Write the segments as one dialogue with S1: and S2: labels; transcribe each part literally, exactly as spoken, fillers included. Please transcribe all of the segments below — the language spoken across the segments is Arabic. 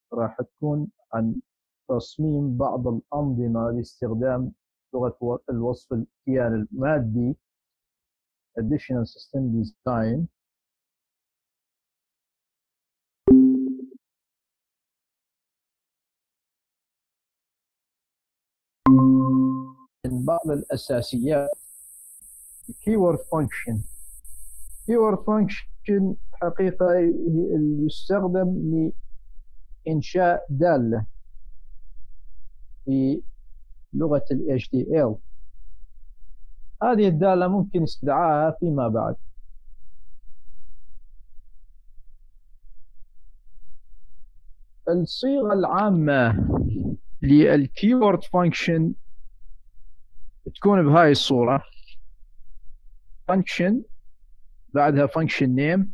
S1: راح تكون عن تصميم بعض الأنظمة لاستخدام لغة الوصف الكيان المادي Additional System Design. من بعض الأساسيات Keyword Function. Keyword Function حقيقة يستخدم لإنشاء دالة في لغة ال إتش تي إل. هذه الدالة ممكن استدعائها فيما بعد. الصيغة العامة للكيورد فانكشن تكون بهاي الصورة: فانكشن بعدها فانكشن نيم،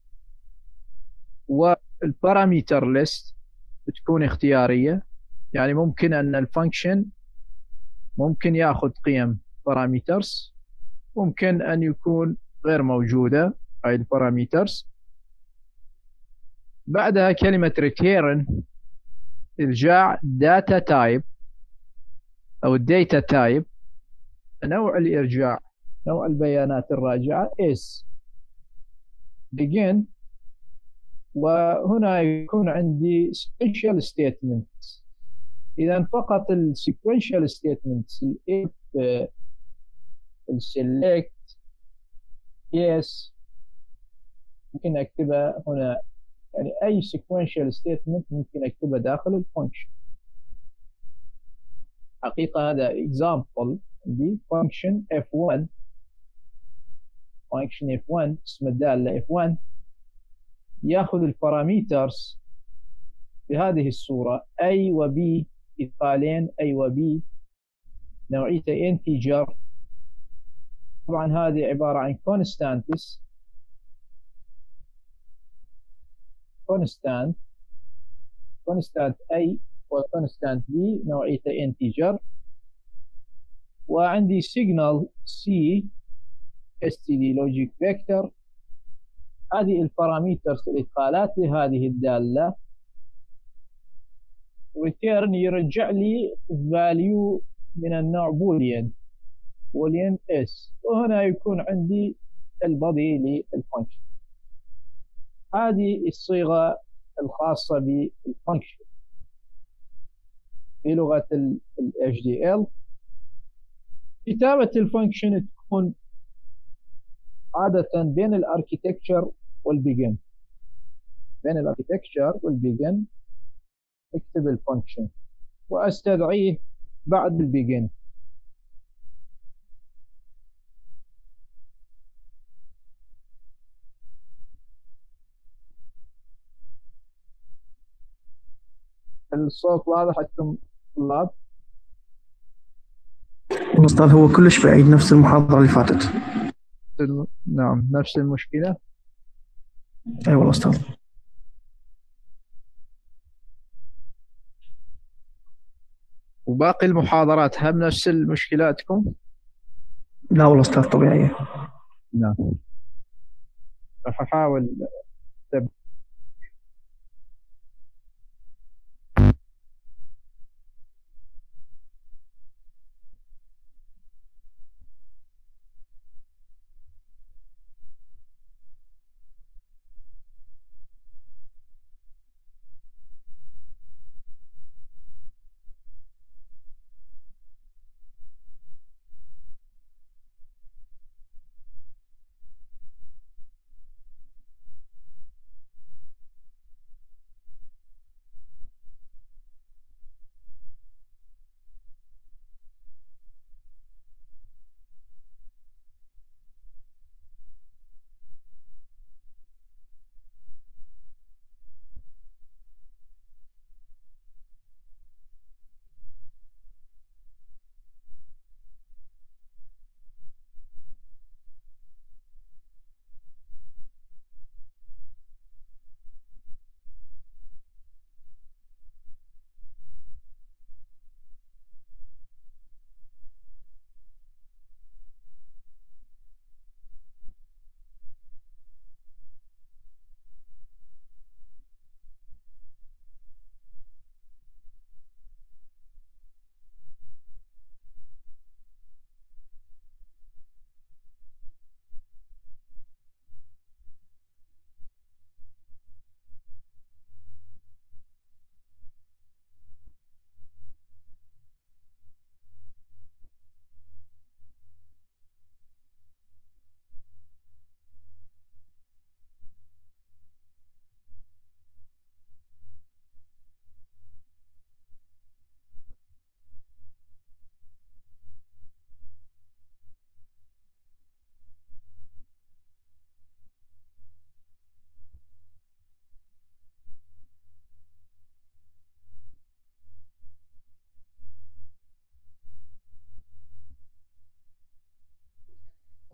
S1: والباراميتر ليست تكون اختيارية، يعني ممكن أن الفانكشن ممكن يأخذ قيم باراميترز، ممكن أن يكون غير موجودة هاي الباراميترز. بعدها كلمة return إرجاع data type أو data type، نوع الإرجاع نوع البيانات الراجعة is begin. وهنا يكون عندي sequential statements. إذا فقط ال sequential statements ال if ال select yes ممكن أكتبها هنا، يعني أي sequential statement ممكن أكتبها داخل الفانكشن. حقيقة هذا example دي function إف واحد function إف واحد اسم الدالة إف واحد يأخذ الباراميترز بهذه الصورة A و B مثالين A و B نوعيته integer. طبعا هذه عبارة عن constants constant constant A و constant B نوعيته integer. وعندي signal C std logic vector. هذه الباراميترز الإدخالات لهذه الدالة. return يرجع لي value من النوع boolean boolean s، وهنا يكون عندي البادي للفانكشن. هذه الصيغة الخاصة بالفانكشن في لغة ال إتش دي إل. كتابة الفانكشن تكون عادة بين الاركيتكتشر والبيجن. بين الاركيتكتشر والبيجن اكتب الفانكشن واستدعيه بعد البيجن. الصوت واضح عندكم طلاب؟
S2: أستاذ هو كلش بعيد نفس المحاضرة اللي فاتت.
S1: نعم نفس المشكلة.
S2: أي والله أستاذ.
S1: وباقي المحاضرات هم نفس المشكلاتكم؟
S2: لا والله أستاذ طبيعية.
S1: نعم راح أحاول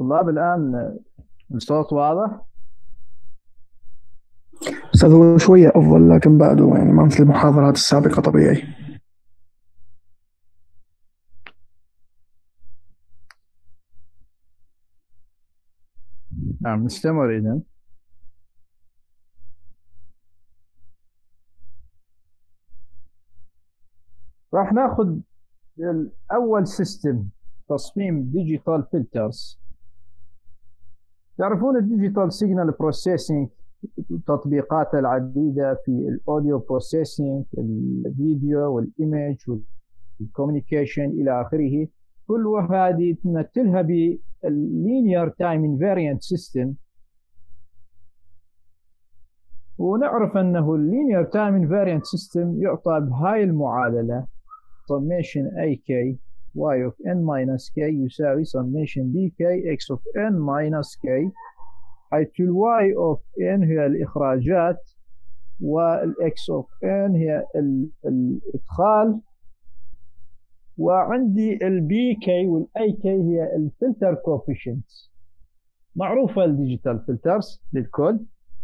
S1: طلاب الآن الصوت واضح؟
S2: أستاذ هو شوية أفضل لكن بعده يعني ما مثل المحاضرات السابقة طبيعي.
S1: نعم نستمر إذن. راح ناخذ الأول سيستم تصميم ديجيتال فلترز. تعرفون الديجيتال سيجنال بروسيسنج تطبيقاته العديدة في الأوديو بروسيسنج، الفيديو والإيميج والكوميونيكيشن إلى آخره. كل هذه تمثلها باللينير تايم انفاريانت سيستم، ونعرف أنه اللينير تايم انفاريانت سيستم يعطى بهاي المعادلة summation ak y of n minus k يساوي summation bk x of n minus k، حيث ال y of n هي الإخراجات وال x of n هي الإدخال، وعندي ال bk وال ak هي الفلتر coefficients. معروفة الديجيتال فلترز للكل.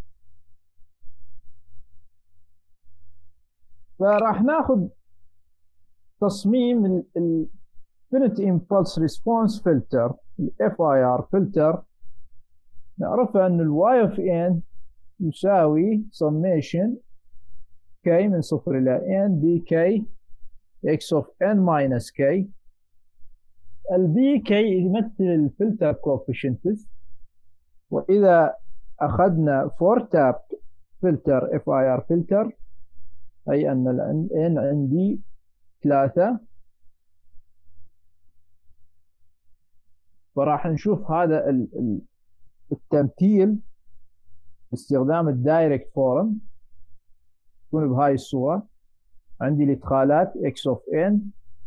S1: فراح ناخذ تصميم ال Finite Impulse Response Filter ال إف آي آر filter. نعرف أن ال y of n يساوي summation k من صفر إلى n bk x of n minus k. ال bk يمثل الفلتر coefficients، وإذا أخذنا four tap filter إف آي آر filter أي أن ال n عندي ثلاثة، فراح نشوف هذا التمثيل باستخدام الدايركت فورم يكون بهاي الصورة. عندي الإدخالات x of n،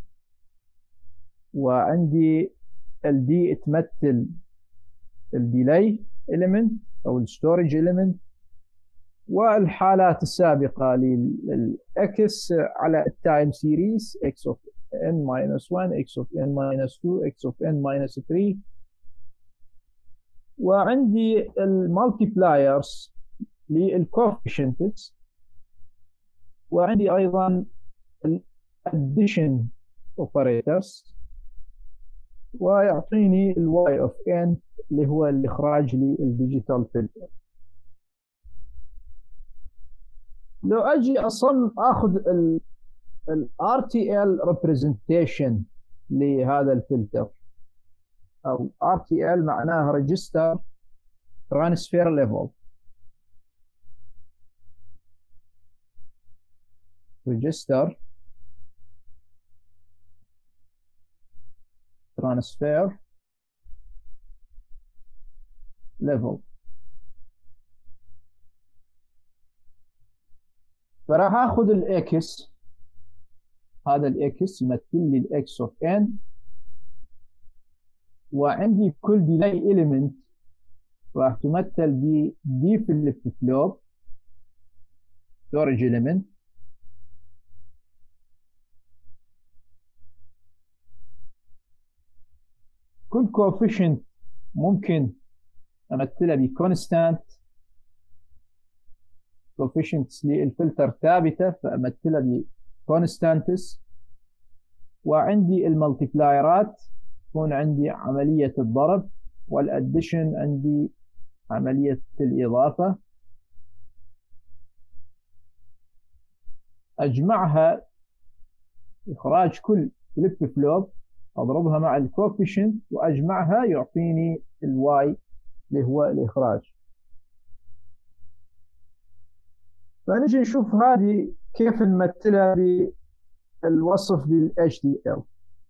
S1: وعندي ال d تمثل الديلي element أو الستورج element، والحالات السابقة للإكس على التايم سيريز x of n minus one x of n minus two x of n minus three، وعندي المالتيبلايرز للكوفيشنتس، وعندي أيضا الاديشن اوبريترز، ويعطيني ال y of n اللي هو الإخراج للديجيتال فلتر. لو أجي أصم أخذ ال ال آر تي إل representation لهذا الفلتر، أو آر تي إل معناها Register Transfer Level. Register Transfer Level. فراح اخذ الاكس، هذا الاكس يمثل لي الاكس اوف ان، وعندي كل ديلي اليمنت راح تمثل ب دي فليب فلوب ستورج اليمنت، كل كوفيشنت ممكن امثلها بكونستانت coefficients للفلتر ثابتة فأمثلها بكونستانتس، وعندي الملتيبلايرات تكون عندي عملية الضرب، والاديشن عندي عملية الإضافة. أجمعها إخراج كل فليب فلوب أضربها مع الكوفيشنت وأجمعها يعطيني الواي اللي هو الإخراج. فنجي نشوف هذه كيف نمثلها بالوصف بال إتش دي إل.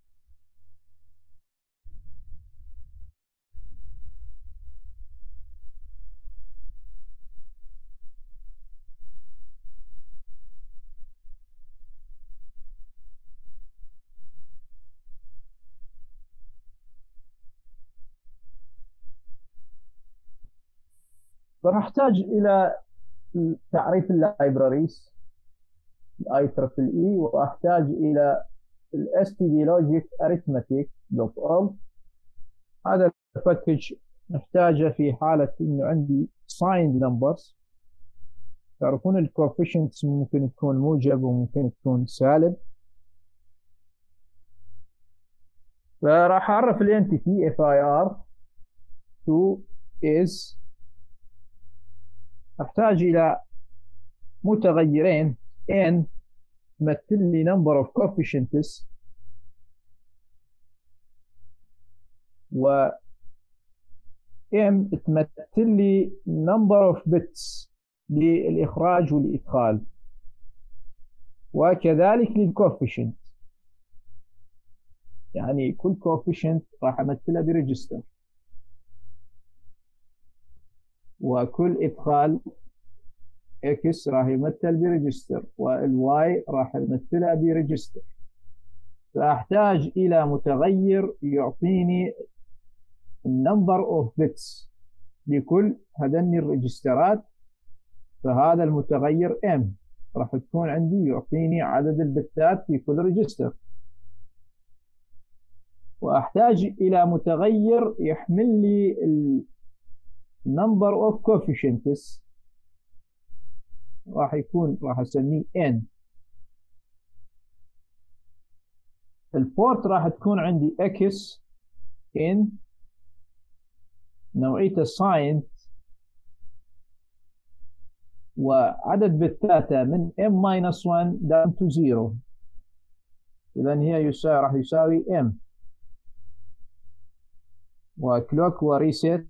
S1: فراح احتاج الى تعريف اللايبراريز اي تريبل اي، واحتاج الى الاس تي دي لوجيك اريثماتيك دوت اول. هذا أفتش نحتاجه في حالة إنه عندي signed numbers. تعرفون الكوفيشنتس ممكن تكون موجب وممكن تكون سالب. فراح أعرف الانتيتي if I are to is. أحتاج إلى متغيرين n تمثل لي number of coefficients و m تمثل لي number of bits للإخراج والإدخال، وكذلك للكوفيشنت. يعني كل كوفيشنت راح أمثلها بريجستر، وكل إدخال X راح يمثل بريجستر، والواي راح يمثلها بريجستر. فأحتاج إلى متغير يعطيني النمبر أوف بيتس لكل هذني الريجسترات. فهذا المتغير M راح تكون عندي يعطيني عدد البتات في كل ريجستر. وأحتاج إلى متغير يحمل لي النمبر أوف coefficients، راح يكون راح أسميه N. البورت راح تكون عندي X N نوعيته signed، وعدد بتاته من M minus one down to zero. إذن هي يساوي راح يساوي M. وكلوك وريست،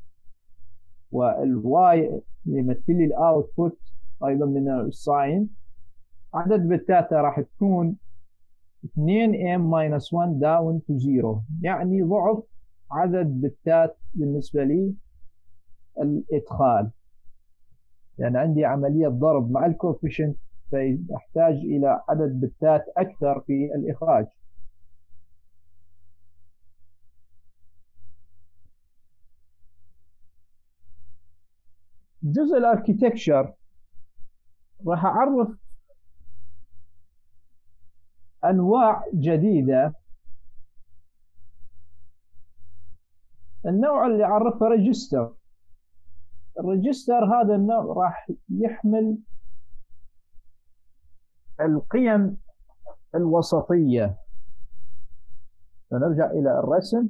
S1: والواي يمثل لي الاوتبوت ايضا من الساين. عدد بتاته راح تكون اثنين M minus one down to zero، يعني ضعف عدد بتات بالنسبة لي الإدخال، يعني عندي عملية ضرب مع الكوفيشنت، فأحتاج إلى عدد بتات أكثر في الإخراج. جزء الاركيتكتشر راح أعرف أنواع جديدة. النوع اللي أعرفه ريجستر. الريجستر هذا النوع راح يحمل القيم الوسطية. فنرجع إلى الرسم.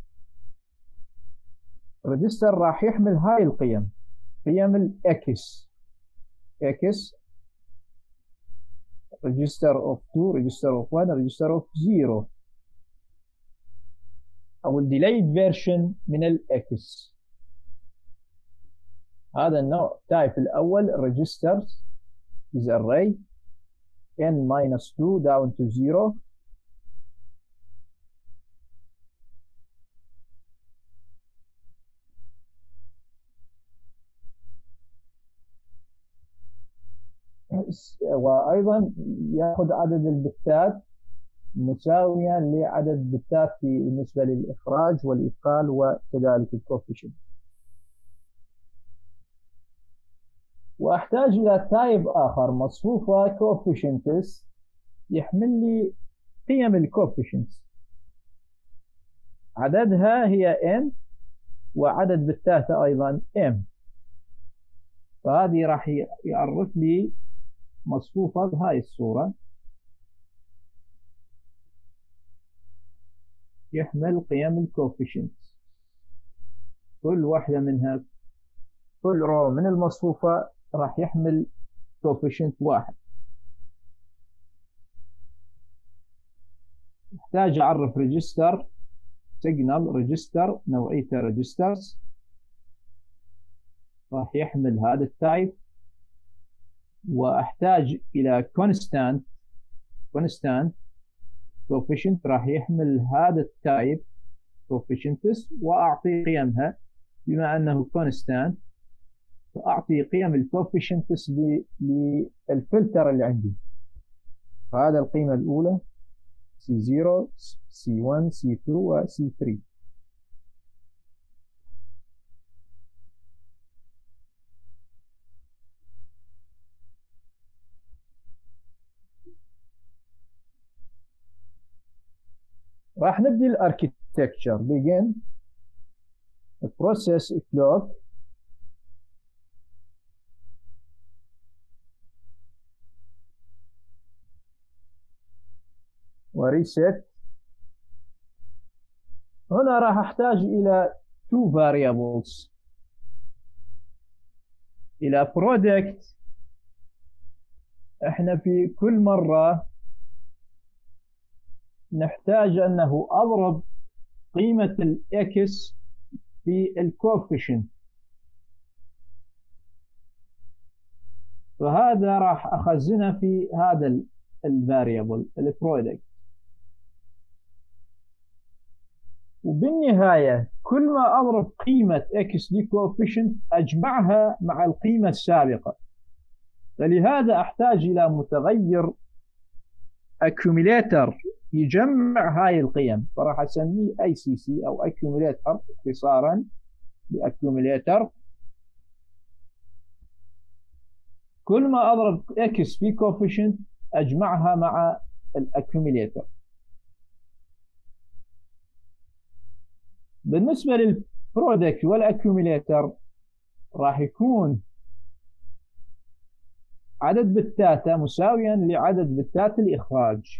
S1: الريجستر راح يحمل هاي القيم، قيم الإكس X register of two register of one register of zero، أو delayed version من الإكس. هذا النوع تايب الأول registers is array n minus two down to zero. وأيضا يأخذ عدد البتات مساويا لعدد البتات في بالنسبة للإخراج والإدخال وكذلك الكوفيشنت. وأحتاج إلى تايب آخر مصفوفة كوفيشنتس يحمل لي قيم الكوفيشنتس، عددها هي n وعدد بتاتها أيضا m. فهذه راح يعرف لي مصفوفة بهاي الصورة، يحمل قيم الكوفيشنتس، كل واحدة منها كل رو من المصفوفة راح يحمل كوفيشنت واحد. احتاج اعرف ريجستر سيجنال ريجستر نوعيته ريجسترز، راح يحمل هذا التايب. واحتاج الى كونستانت كونستانت كوفيشنت راح يحمل هذا التايب كوفيشنتس، واعطي قيمها بما انه كونستانت، فاعطي قيم الكوفيشنتس للفلتر اللي عندي. فهذا القيمة الاولى سي صفر سي واحد سي اثنين و سي ثلاثة. راح نبدي الاركيتكتشر. begin process clock وريست. هنا راح احتاج الى two variables، الى product. احنا في كل مرة نحتاج انه اضرب قيمة الاكس في الكوفيشنت، فهذا راح اخزنه في هذا الفاريبل البرودكت. وبالنهاية كل ما اضرب قيمة اكس لكوفيشنت اجمعها مع القيمة السابقة، فلهذا احتاج الى متغير accumulator يجمع هاي القيم، فراح اسميه اي سي سي او accumulator اختصارا لاccumulator. كل ما اضرب اكس في coefficient اجمعها مع الاccumulator. بالنسبة للبرودكت والاccumulator راح يكون عدد بتاته مساويا لعدد بتات الإخراج.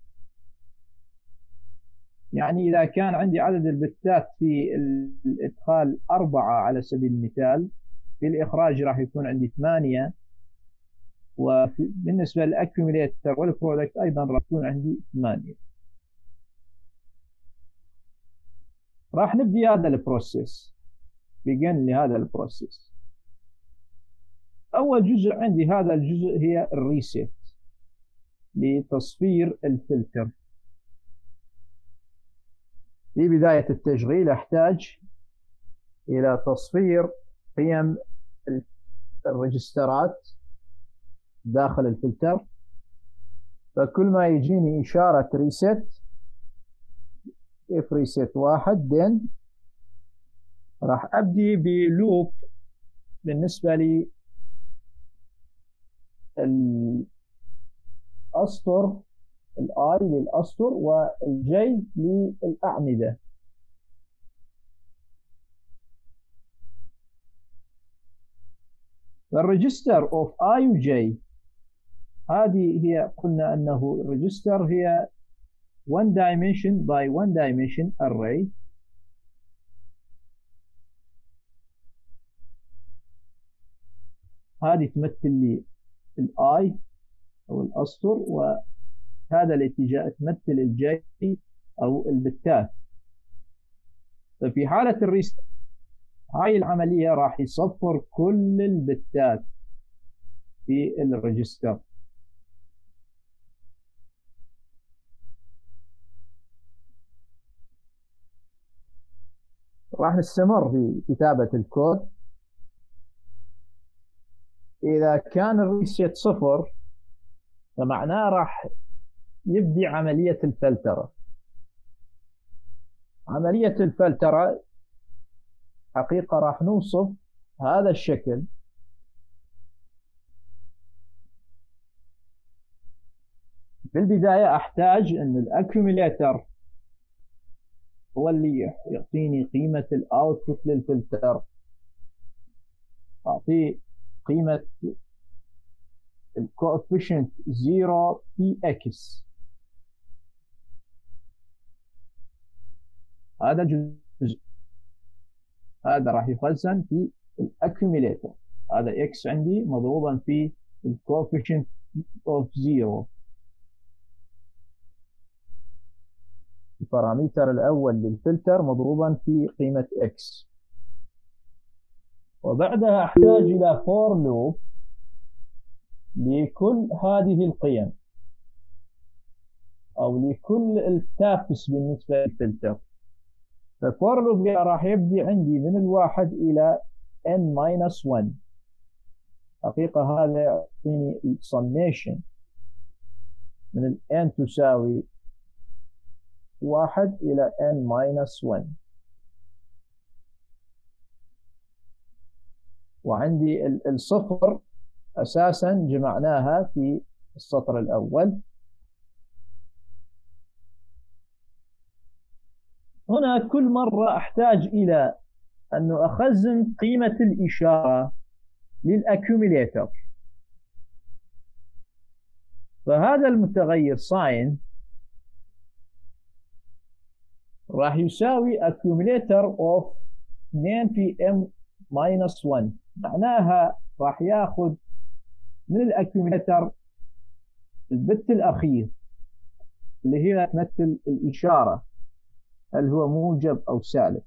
S1: يعني إذا كان عندي عدد البتات في الإدخال أربعة على سبيل المثال، في الإخراج راح يكون عندي ثمانية، وبالنسبة للأكيوميليتر والبرودكت أيضا راح يكون عندي ثمانية. راح نبدي هذا البروسيس، بيجن لهذا البروسيس. أول جزء عندي هذا الجزء هي الريسيت لتصفير الفلتر. في بداية التشغيل أحتاج إلى تصفير قيم الريجسترات داخل الفلتر، فكل ما يجيني إشارة ريسيت اف ريسيت واحد دين راح أبدي بلوب بالنسبة لي الأسطر، الاي للأسطر والجي للأعمدة. الريجستر اوف اي وجي هذه هي، قلنا انه الريجستر هي one dimension by one dimension array. هذه تمثل لي الاي او الاسطر، وهذا الاتجاه تمثل الجي او البتات. ففي حالة الريست هاي العملية راح يصفر كل البتات في الريجستر. راح نستمر في كتابة الكود. إذا كان الريسيت صفر فمعناه راح يبدي عملية الفلترة. عملية الفلترة حقيقة راح نوصف هذا الشكل. في البداية أحتاج أن الأكيوميليتر هو اللي يعطيني قيمة الأوتبوت للفلتر. أعطيه قيمة الكوفيشنت زيرو بي اكس. هذا جزء، هذا راح يخزن في الاكيوميليتر. هذا اكس عندي مضروبا في الكوفيشنت اوف زيرو. البارامتر الاول للفلتر مضروبا في قيمة اكس. وبعدها احتاج الى فور لوب لكل هذه القيم او لكل التابس بالنسبة للفلتر. ففور لوب راح يبدي عندي من الواحد الى n minus one. حقيقة هذا يعطيني السميشن من ال n تساوي واحد الى n minus one. وعندي الصفر اساسا جمعناها في السطر الاول. هنا كل مرة احتاج الى أنه أخزن قيمة الإشارة للأكيوميليتر. فهذا المتغير ساين راح يساوي accumulator of اثنين في m minus واحد، معناها راح ياخذ من الاكيوميليتر البت الأخير اللي هي تمثل الإشارة، هل هو موجب أو سالب.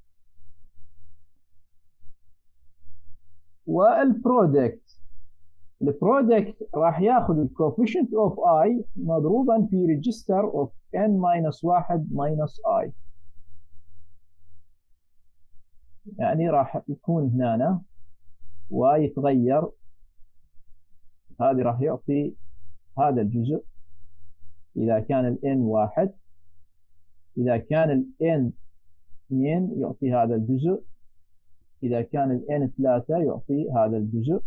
S1: والبرودكت البرودكت راح ياخذ الكوفيشنت اوف I مضروبا في ريجستر اوف n minus واحد minus I، يعني راح يكون هنا ويتغير، هذه راح يعطي هذا الجزء إذا كان ال n واحد، إذا كان ال n اثنين يعطي هذا الجزء، إذا كان ال n ثلاثة يعطي هذا الجزء.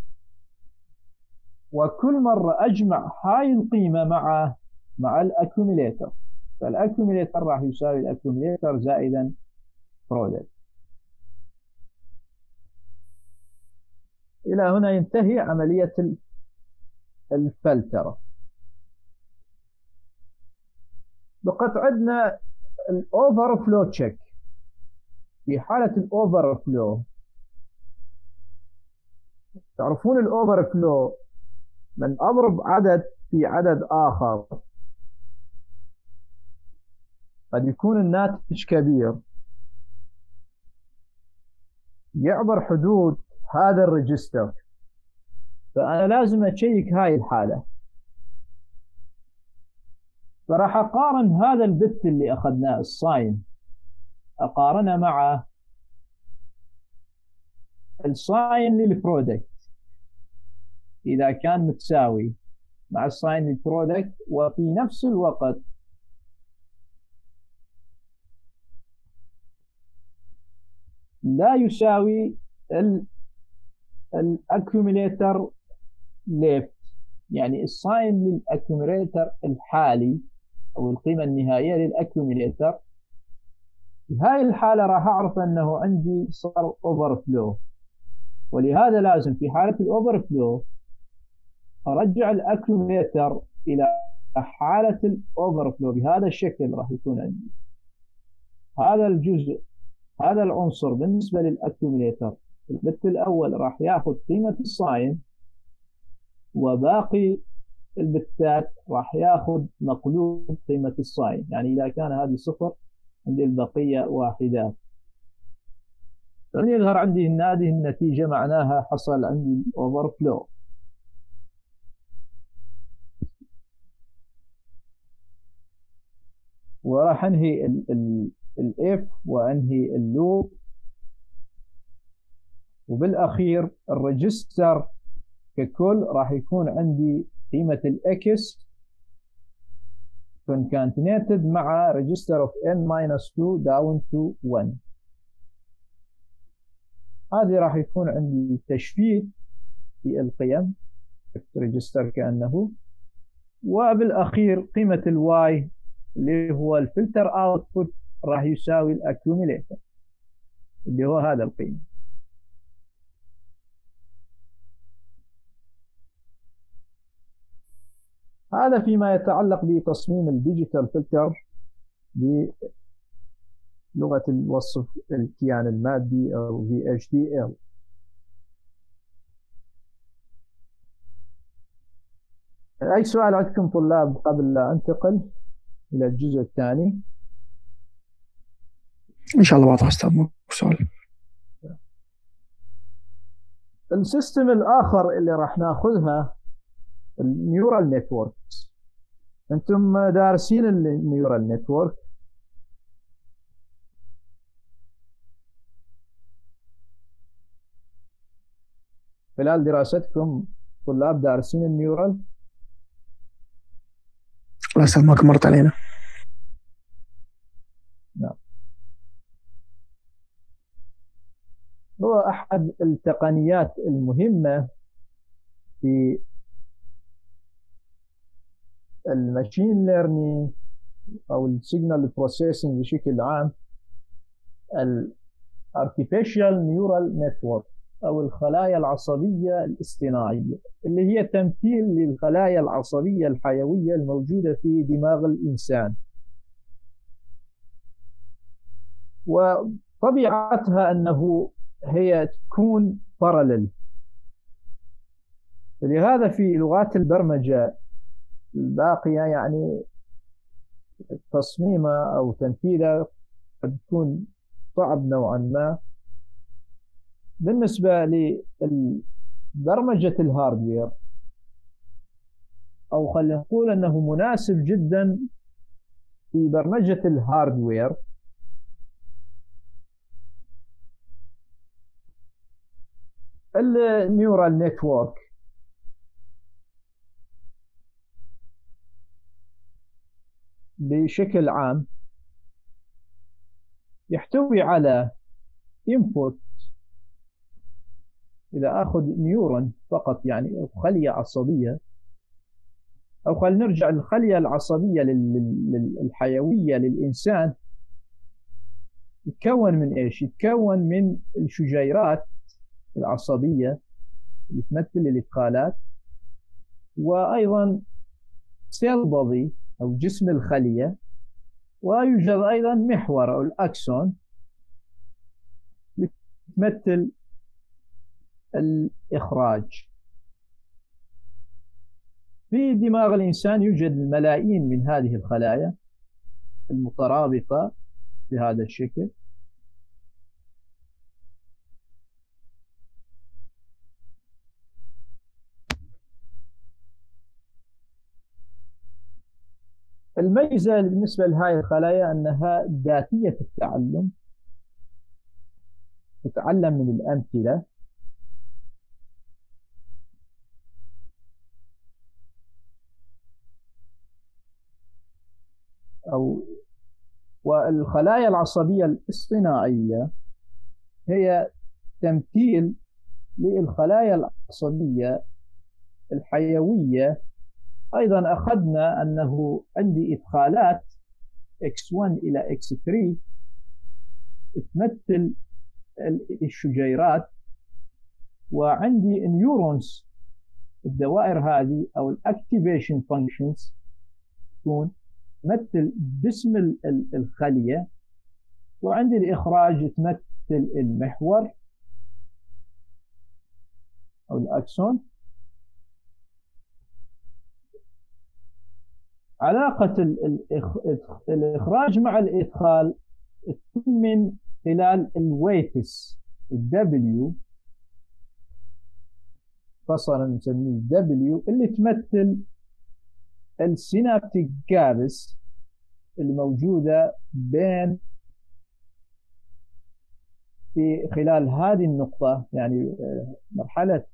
S1: وكل مرة أجمع هاي القيمة مع مع الأكيوميليتر، فالأكيوميليتر راح يساوي الأكيوميليتر زائدا برودكت. إلى هنا ينتهي عملية الفلترة. بقت عندنا الأوفر فلو تشيك. في حالة الأوفر فلو، تعرفون الأوفر فلو من أضرب عدد في عدد آخر قد يكون الناتج كبير يعبر حدود هذا الريجستر، فأنا لازم أشيك هاي الحالة. فراح أقارن هذا البت اللي أخذناه الساين، أقارنه مع الساين للبرودكت إذا كان متساوي مع الساين للبرودكت، وفي نفس الوقت لا يساوي الاكيوميليتر ليفت، يعني الساين للاكيوميليتر الحالي او القيمه النهائيه للاكيوميليتر. في هاي الحاله راح اعرف انه عندي صار اوفر فلو، ولهذا لازم في حاله الاوفر فلو ارجع الاكيوميليتر الى حاله الاوفر فلو بهذا الشكل. راح يكون عندي هذا الجزء، هذا العنصر بالنسبه للاكيوميليتر البت الاول راح ياخذ قيمه الساين، وباقي البتات راح ياخذ مقلوب قيمه الساين، يعني اذا كان هذه صفر عندي البقيه واحدات. فمن يظهر عندي ان هذه النتيجه معناها حصل عندي اوفر فلو. وراح انهي الاف وانهي اللوب، وبالاخير الريجستر ككل راح يكون عندي قيمه الاكس concatenated مع ريجستر of n minus two down to one. هذه راح يكون عندي تشفيت في القيم ريجستر كأنه، وبالأخير قيمة الواي اللي هو الفلتر اوتبوت راح يساوي الاكيوميليتر اللي هو هذا القيمة. هذا فيما يتعلق بتصميم الديجيتال فلتر بلغة الوصف الكيان المادي أو في إتش دي إل. أي سؤال عندكم طلاب قبل لا أنتقل إلى الجزء الثاني؟
S2: إن شاء الله واضح أستاذ. سؤال.
S1: السيستم الآخر اللي راح ناخذها النيورال نتوركس. أنتم دارسين النيورال نتورك؟ خلال دراستكم طلاب دارسين النيورال؟
S2: لا أستاذ ما مرت علينا.
S1: نعم. هو أحد التقنيات المهمة في الماشين ليرنينج أو السيجنال بروسيسنج بشكل عام، artificial neural network أو الخلايا العصبية الاصطناعية، اللي هي تمثيل للخلايا العصبية الحيوية الموجودة في دماغ الإنسان. وطبيعتها أنه هي تكون parallel. لهذا في لغات البرمجة الباقية يعني تصميمها أو تنفيذها قد يكون صعب نوعا ما. بالنسبة لبرمجة الهاردوير، أو خلينا نقول أنه مناسب جدا في برمجة الهاردوير، النيورال نتورك بشكل عام يحتوي على input. إذا أخذ نيورون فقط يعني خلية عصبية، أو خلينا نرجع للخلية العصبية الحيوية للإنسان، يتكون من إيش؟ يتكون من الشجيرات العصبية اللي تمثل الإدخالات، وأيضا سيل بودي أو جسم الخلية، ويوجد أيضا محور أو الأكسون تمثل الإخراج. في دماغ الإنسان يوجد الملايين من هذه الخلايا المترابطة بهذا الشكل. الميزة بالنسبة لهذه الخلايا أنها ذاتية التعلم، تتعلم من الأمثلة، أو والخلايا العصبية الاصطناعية هي تمثيل للخلايا العصبية الحيوية. أيضا أخذنا أنه عندي إدخالات إكس واحد إلى إكس ثلاثة تمثل الشجيرات، وعندي نيورونز الدوائر هذه أو الأكتيفيشن فانكشنز تكون تمثل جسم الخلية، وعندي الإخراج تمثل المحور أو الأكسون. علاقة الإخراج مع الإدخال تكون من خلال الويتس الدبليو، خاصة نسميه الدبليو، اللي تمثل السينابتيك جابس اللي موجودة بين في خلال هذه النقطة، يعني مرحلة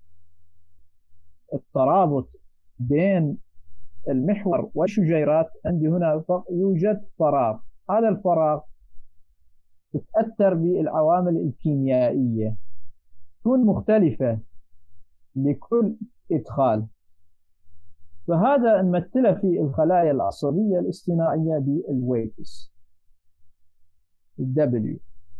S1: الترابط بين المحور والشجيرات. عندي هنا يوجد فراغ، هذا الفراغ تتأثر بالعوامل الكيميائية تكون مختلفة لكل إدخال، فهذا نمثله في الخلايا العصبية الاصطناعية بالويتس الدبليو.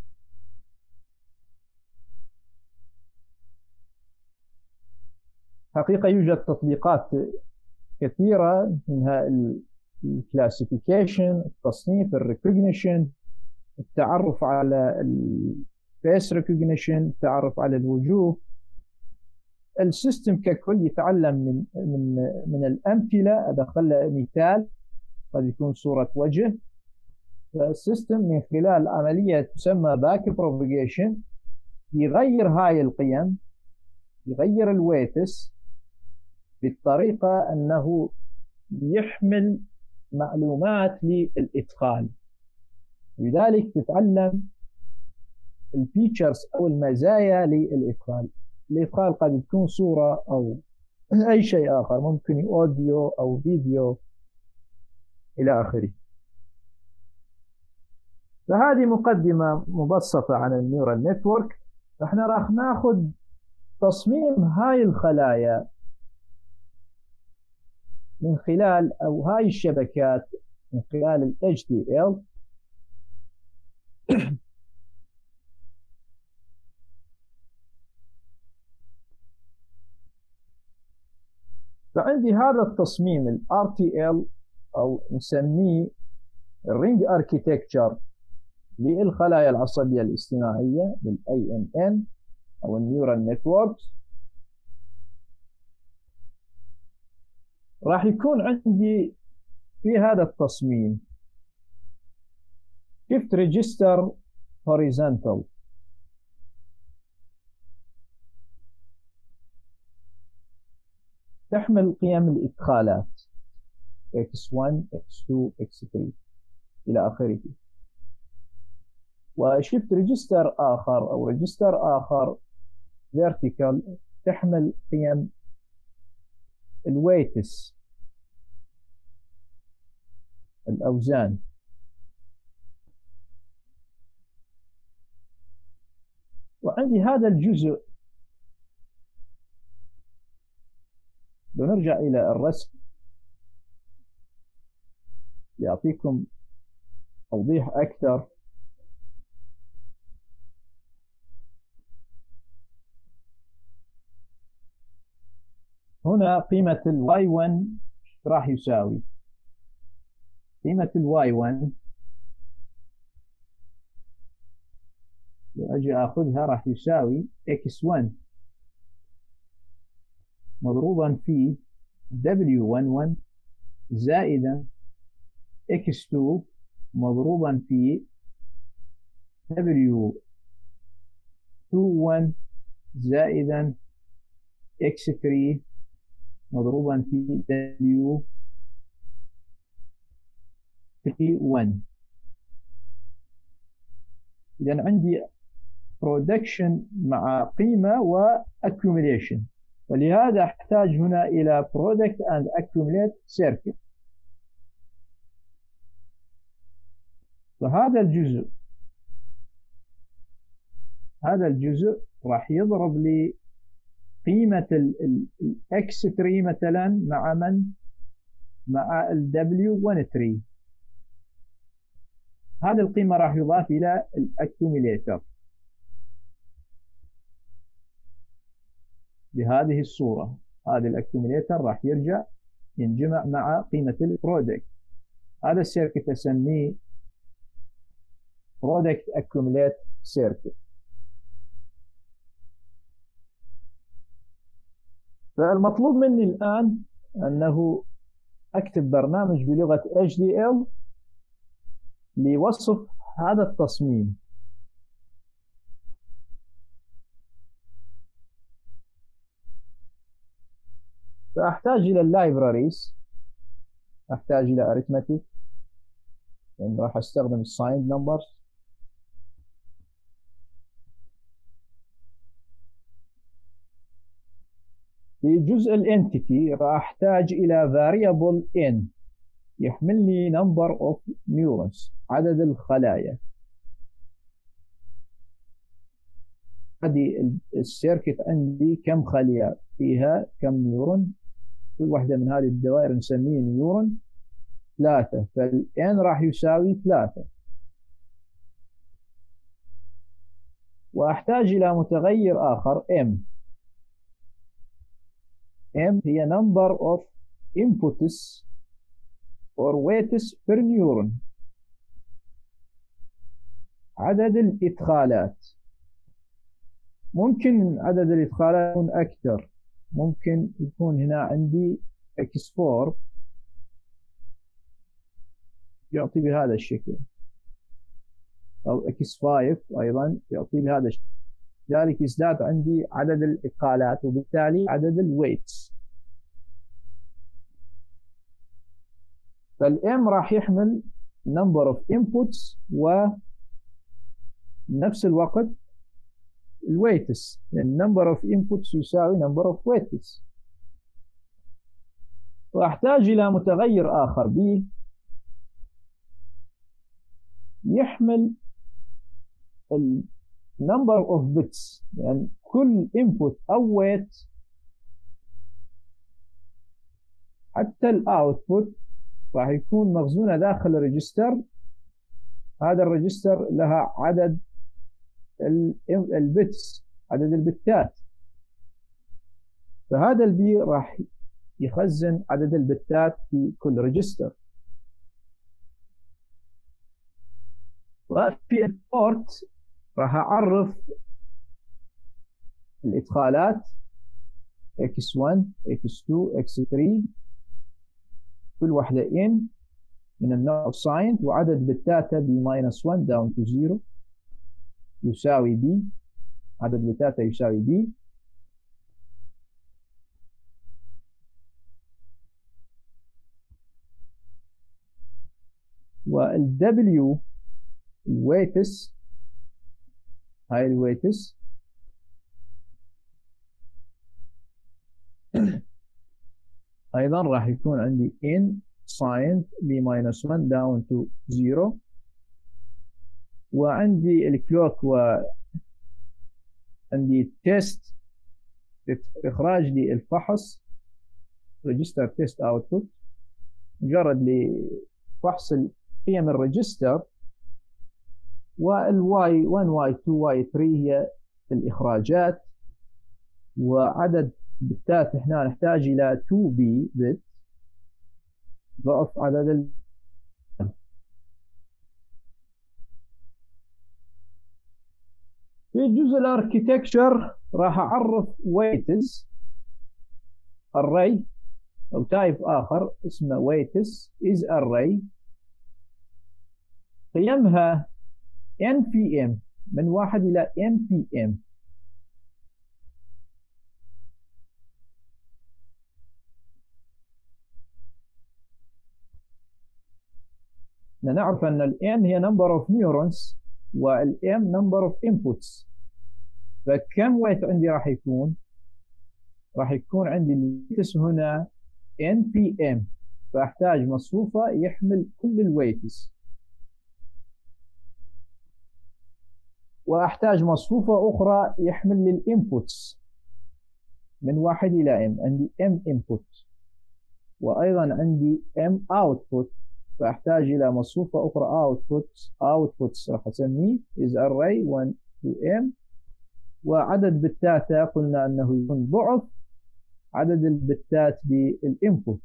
S1: حقيقة يوجد تطبيقات كثيرة، منها الكلاسيفيكيشن، التصنيف، الريكوجنيشن، التعرف على الفيس ريكوجنيشن، التعرف على الوجوه. السيستم ككل يتعلم من من من الأمثلة. أدخل مثال قد يكون صورة وجه، فالسيستم من خلال عملية تسمى باك بروباجيشن يغير هاي القيم، يغير الويتس بالطريقة أنه يحمل معلومات للإدخال، لذلك تتعلم الفيتشرز أو المزايا للإدخال. الإدخال قد تكون صورة أو أي شيء آخر، ممكن أوديو أو فيديو إلى آخره. فهذه مقدمة مبسطة عن النيورال نتورك. احنا راح ناخذ تصميم هاي الخلايا من خلال أو هاي الشبكات من خلال ال إتش دي إل. فعندي هذا التصميم ال آر تي إل أو نسميه الرينج اركيتكتشر للخلايا العصبية الاصطناعية لل إيه إن إن أو النيورال نتوركس. راح يكون عندي في هذا التصميم شيفت ريجستر هوريزونتال، تحمل قيم الإدخالات إكس واحد إكس اثنين إكس ثلاثة إلى آخره، وشيفت ريجستر آخر أو ريجستر آخر فيرتيكال تحمل قيم الويتس الأوزان. وعندي هذا الجزء، لو نرجع إلى الرسم لأعطيكم توضيح أكثر. هنا قيمة ال واي واحد راح يساوي قيمة ال واي واحد، لو أجي أخذها راح يساوي إكس واحد مضروبا في دبليو واحد واحد زائدا إكس اثنين مضروبا في دبليو اثنين واحد زائدا إكس ثلاثة مضروبا في دبليو ثلاثة واحد. إذا عندي برودكشن مع قيمة وأكيوميليشن، ولهذا أحتاج هنا إلى برودكت أند أكيوميليت سيركت. فهذا الجزء هذا الجزء راح يضرب لي قيمة الإكس ثلاثة مثلا مع من؟ مع ال دبليو واحد ثلاثة. هذه القيمة راح يضاف إلى الأكيوميليتر بهذه الصورة. هذا الأكيوميليتر راح يرجع ينجمع مع قيمة البرودكت. هذا السيركت أسميه برودكت أكيوميليت سيركت. فالمطلوب مني الآن أنه أكتب برنامج بلغة إتش دي إل لوصف هذا التصميم. فأحتاج إلى اللايبراريز، أحتاج إلى أريثمتيك لأن راح أستخدم السايند نمبرز، في جزء الانتيتي راح أحتاج إلى variable n يحمل لي number of neurons عدد الخلايا. هذه السيركت عندي كم خلية فيها كم نيورون، كل واحدة من هذه الدوائر نسميه نيورون ثلاثة، فالN راح يساوي ثلاثة. وأحتاج إلى متغير آخر M. M هي number of inputs or weights per neuron، عدد الإدخالات. ممكن عدد الإدخالات يكون أكثر، ممكن يكون هنا عندي إكس أربعة يعطي بهذا الشكل، أو إكس خمسة أيضا يعطي بهذا الشكل، ذلك يزداد عندي عدد الإدخالات وبالتالي عدد الويتس. فالإم راح يحمل number of inputs ونفس الوقت الويتس، لأن number of inputs يساوي number of weights. وأحتاج إلى متغير آخر B يحمل ال number of bits، يعني كل input أو weight حتى الأوتبوت راح يكون مخزونة داخل الريجستر. هذا الريجستر لها عدد البيتس، عدد البتات. فهذا البي راح يخزن عدد البتات في كل ريجستر. وفي البورت راح أعرف الإدخالات إكس واحد إكس اثنين إكس ثلاثة، كل واحدة in من النوع assigned، وعدد بتاتها ب minus واحد down to zero يساوي b، عدد بتاتها يساوي b. وال W weights، هاي ال weights أيضا راح يكون عندي in signed ب minus واحد down to zero. وعندي الكلوك وعندي تيست إخراج لي الفحص register test output، مجرد لفحص قيم الريجستر. والواي واحد واي اثنين واي ثلاثة هي الإخراجات. وعدد بتات هنا نحتاج إلى اثنين بي بت ضعف عدد ال في جزء الاركيتكتشر راح أعرف weights array أو تايب آخر اسمه weights is array، قيمها npm من واحد إلى npm. نعرف أن ال n هي number of neurons وال m number of inputs، فكم weight عندي راح يكون؟ راح يكون عندي الويتس هنا npm، فأحتاج مصفوفة يحمل كل الويتس، وأحتاج مصفوفة أخرى يحمل لي الانبوتس من واحد إلى m. عندي m input وأيضا عندي m output، فأحتاج إلى مصفوفة أخرى outputs outputs راح أسميه is array واحد to m. وعدد بتاته قلنا أنه يكون ضعف عدد البتات بالإنبوت.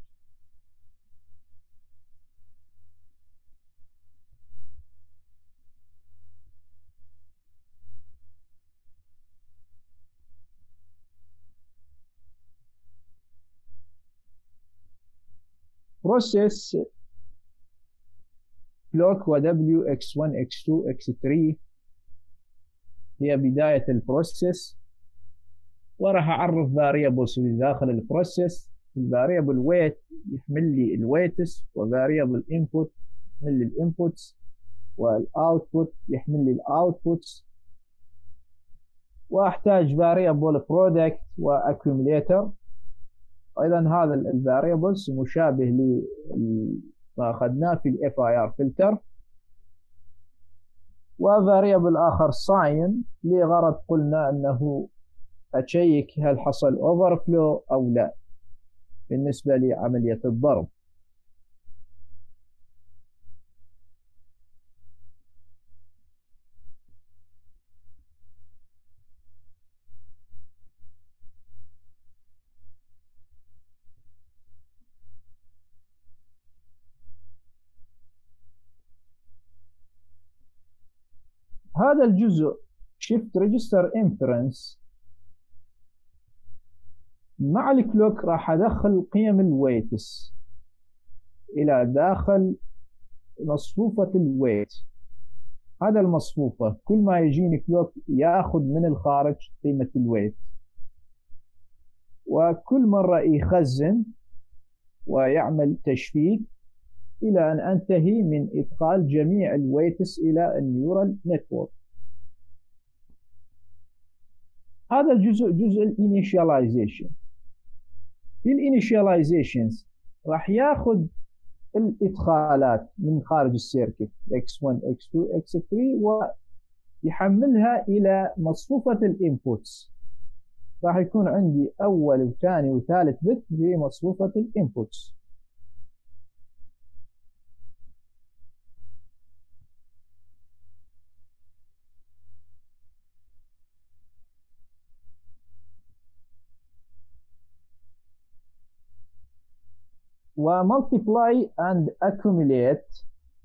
S1: process clock و w x واحد x اثنين x ثلاثة هي بداية البروسيس. وراح أعرف variables في داخل البروسيس. الفاريبل weight يحمل لي الويتس، وفاريبل input يحمل لي الانبوتس، والاوتبوت يحمل لي الاوتبوتس. واحتاج variable product واكيوميليتر. ايضا هذا الفاريبلز مشابه لما اخذناه في الاف اي ار فلتر. وفاريبل اخر sign لغرض قلنا انه اشيك هل حصل overflow او لا بالنسبه لعمليه الضرب. هذا الجزء shift register inference مع الكلوك راح ادخل قيم الويتس الى داخل مصفوفة الويت. هذا المصفوفة كل ما يجيني كلوك ياخذ من الخارج قيمة الويت، وكل مرة يخزن ويعمل تشفيت إلى أن أنتهي من إدخال جميع الويتس إلى النيورال نتورك. هذا الجزء جزء الانيشاليزيشن. في الانيشاليزيشنز راح ياخذ الإدخالات من خارج السيركت إكس واحد إكس اثنين إكس ثلاثة ويحملها إلى مصفوفة الانبوتس. راح يكون عندي أول وثاني وثالث بت في مصفوفة الانبوتس. و multiply and accumulate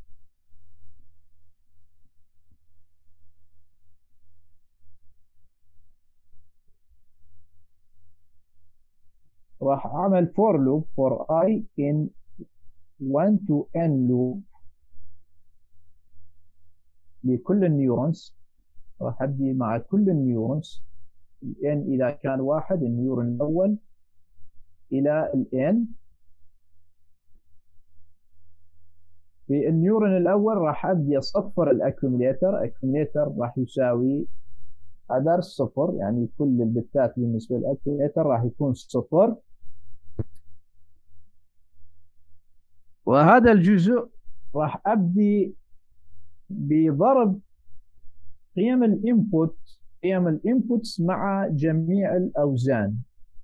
S1: راح أعمل for loop for I in one to n loop لكل النيورونز. راح أبدي مع كل النيورونز n إذا كان واحد، النيورون الأول إلى الn. في النيورون الأول راح أبدي أصفر الأكيوميليتر. أكيوميليتر راح يساوي هذا الصفر، يعني كل البتات بالنسبة للأكيوميليتر راح يكون صفر. وهذا الجزء راح أبدي بضرب قيم الانبوت قيم الانبوتس مع جميع الأوزان.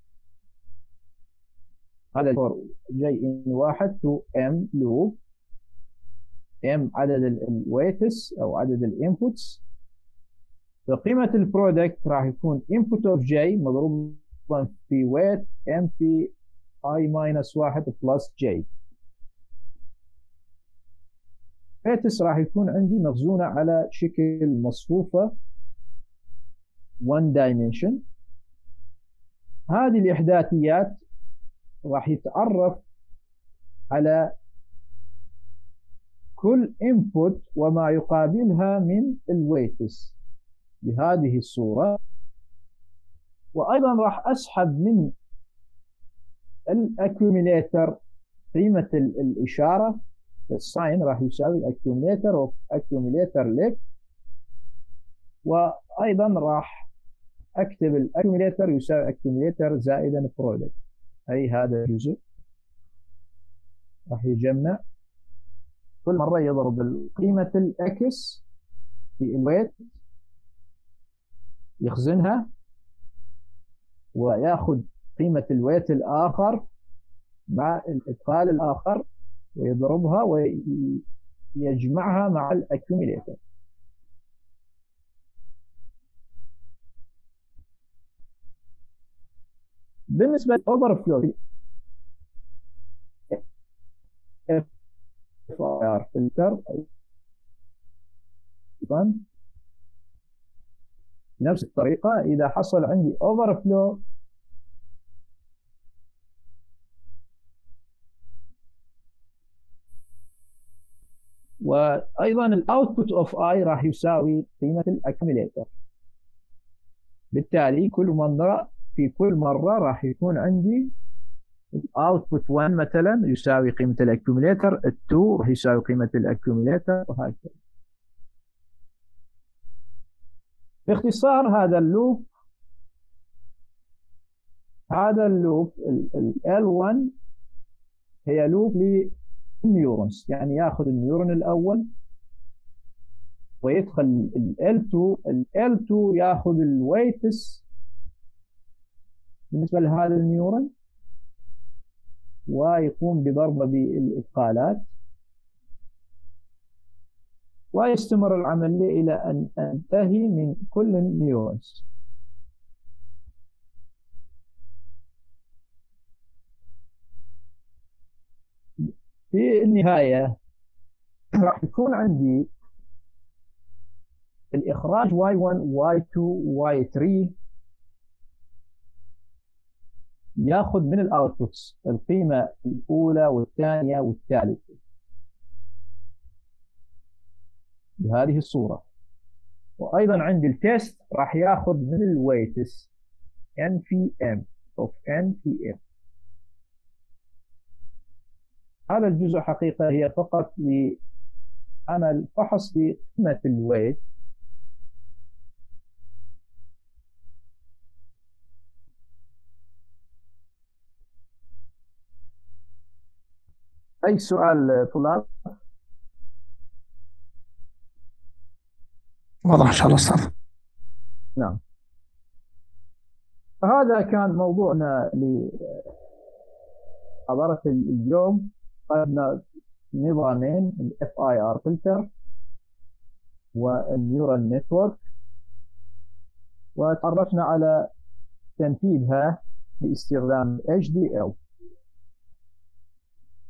S1: هذا جاي ان واحد تو ام لوب، ام عدد الويتس او عدد الانبوتس، فقيمة البرودكت راح يكون input of j مضروب في weight m في i minus واحد plus j. weights راح يكون عندي مخزونة على شكل مصفوفة one dimension. هذه الإحداثيات راح يتعرف على كل input وما يقابلها من الويتس بهذه الصورة. وأيضا راح أسحب من الأكيوميليتر قيمة الإشارة، الساين راح يساوي الأكيوميليتر أو أكيوميليتر ليفت. وأيضا راح أكتب الأكيوميليتر يساوي أكيوميليتر زائدا برودكت، أي هذا الجزء راح يجمع كل مرة يضرب قيمة الأكس في الويت يخزنها، ويأخذ قيمة الويت الآخر مع الإدخال الآخر ويضربها ويجمعها مع الأكيوميليتر. بالنسبة للأوفر فلو اف اي ار فلتر ايضا نفس الطريقة. إذا حصل عندي اوفر فلو وأيضا الاوتبوت اوف اي راح يساوي قيمة الاكيوميليتر. بالتالي كل مرة في كل مرة راح يكون عندي الاوتبوت واحد مثلا يساوي قيمة الاكيوميليتر، اثنين راح يساوي قيمة الاكيوميليتر، وهكذا. باختصار هذا اللوب هذا اللوب ال إل واحد هي لوب للنيورونز، يعني ياخذ النيورون الأول ويدخل ال إل اثنين، ال إل اثنين ياخذ الويتس بالنسبة لهذا النيورون ويقوم بضربه بالإدخالات، ويستمر العملية إلى أن تنتهي من كل النيورونز. في النهاية راح يكون عندي الإخراج واي واحد واي اثنين واي ثلاثة ياخذ من الاوتبوتس القيمة الأولى والثانية والثالثة بهذه الصورة. وأيضا عندي التيست راح ياخذ من الويتس n في m of n في m. هذا الجزء حقيقة هي فقط لعمل فحص بقيمة الويت. أي سؤال طلاب؟
S2: واضح إن شاء الله أستاذ.
S1: نعم، هذا كان موضوعنا لحضرة اليوم. قدنا نظامين، ال إف آي آر filter والنيورال نتورك، وتعرفنا على تنفيذها باستخدام إتش دي إل.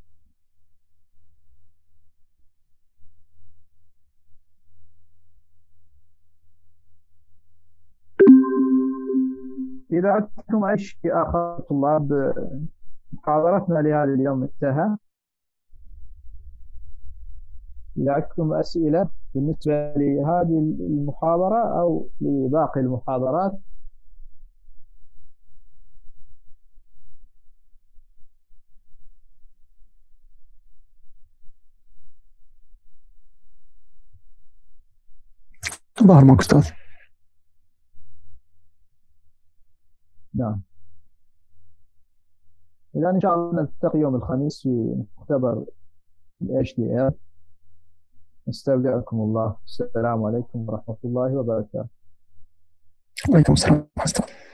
S1: إذا عندكم أي شيء آخر طلاب، محاضرتنا لهذا اليوم انتهى. إذا عندكم أسئلة بالنسبة لهذه المحاضرة أو لباقي المحاضرات.
S2: ظهر معك أستاذ.
S1: نعم، إذا إن شاء الله نلتقي يوم الخميس في مختبر ال إتش دي إل. نستودعكم الله. السلام عليكم ورحمة الله وبركاته.
S2: وعليكم السلام أستاذ.